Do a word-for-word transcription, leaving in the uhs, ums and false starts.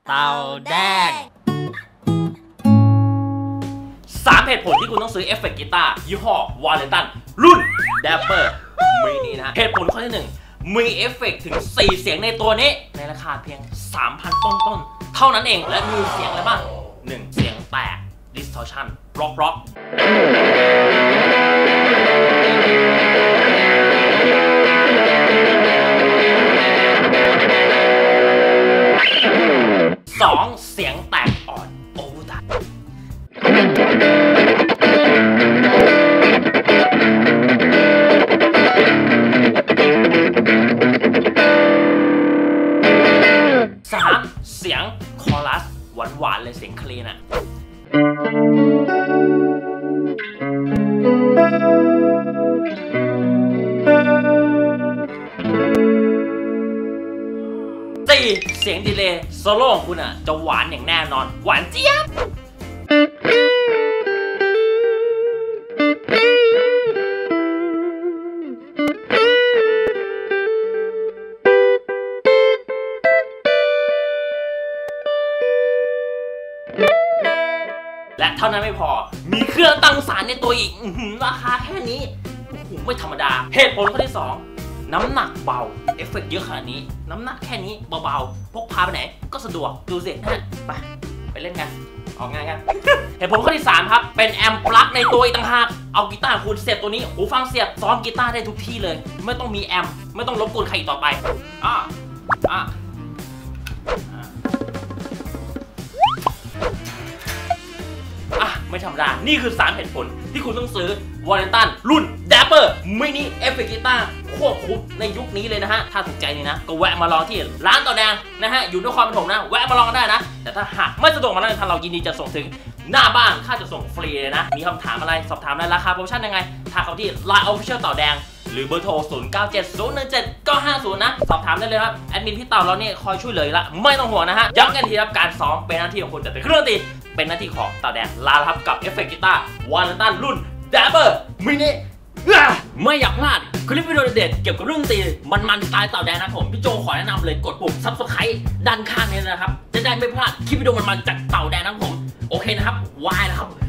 เต่าแดงสามเหตุผลที่คุณต้องซื้อเอฟเฟกต์กีตาร์ยี่ห้อวาเลนตันรุ่น Dapper Mini นะเหตุผลข้อที่หนึ่งมีเอฟเฟกต์ถึงสี่เสียงในตัวนี้ในราคาเพียง สามพัน ต้นๆเท่านั้นเองและมีเสียงอะไรบ้างหนึ่งเสียงแตก distortion rock rock สองเสียงแตกอ่อนโอเวอร์ไทป์สามเสียงคอรัสหวานๆเลยเสียงคลีนอะสี่เสียงดีเลย์โซโล่ของคุณอะจะหวานอย่างแน่นอนหวานเจี๊ยบและเท่านั้นไม่พอมีเครื่องตั้งสารในตัวอีกราคาแค่นี้ไม่ธรรมดาเหตุผลข้อที่สองน้ำหนักเบาเอฟเฟกต์เยอะขนาดนี้น้ำหนักแค่นี้เบาๆพกพาไปไหนก็สะดวกดูสิฮะไปไปเล่นกันออกงานกัน เหตุผลข้อที่สามครับเป็นแอมป์ปลั๊กในตัวอีกต่างหากเอากีตาร์คุณเสียบตัวนี้หูฟังเสียบซ้อมกีตาร์ได้ทุกที่เลยไม่ต้องมีแอมป์ไม่ต้องรบกวนใครอีกต่อไปอ่าอ่าไม่ธรรมดานี่คือสามเหตุผลที่คุณต้องซื้อวาเลนตันรุ่น Dapper Mini เอฟเฟกต์กีตาร์ควบคุมในยุคนี้เลยนะฮะถ้าถูกใจนี่นะก็แวะมาลองที่ร้านต่อแดงนะฮะอยู่นครปฐมนะแวะมาลองกันได้นะแต่ถ้าหากไม่สะดวกมาแล้วทางเรายินดีจะส่งถึงหน้าบ้านค่าจะส่งฟรีเลยนะมีคำถามอะไรสอบถามในราคาโปรโมชั่นยังไงทักเข้าที่ ไลน์ Official เต่าแดงหรือเบอร์โทร ศูนย์ เก้า เจ็ด ศูนย์ หนึ่ง เจ็ด เก้า ห้า ศูนย์ นะสอบถามได้เลยครับแอดมินพี่เต่าเราเนี่ยคอยช่วยเหลือละไม่ต้องห่วงนะฮะย้ำกันทีครับการซ้อมเป็นหน้าที่ของคุณแต่เครื่องดนตรีเป็นหน้าที่ของเต่าแดงลาครับกับเอฟเฟกต์กีตาร์วาเลนตันรุ่น Dapper Mini ไม่อยากพลาดคลิปวิดีโอเด็ดเกี่ยวกับเรื่องดนตรีมันๆสไตล์เต่าแดงนะผมพี่โจขอแนะนำเลยกดปุ่ม ซับสไครบ์ ด้านข้างนี้นะครับจะได้ไม่พลาดคลิปวิดีโอมันๆจากเต่าแดงนะผมโอเคนะครับวายนะครับ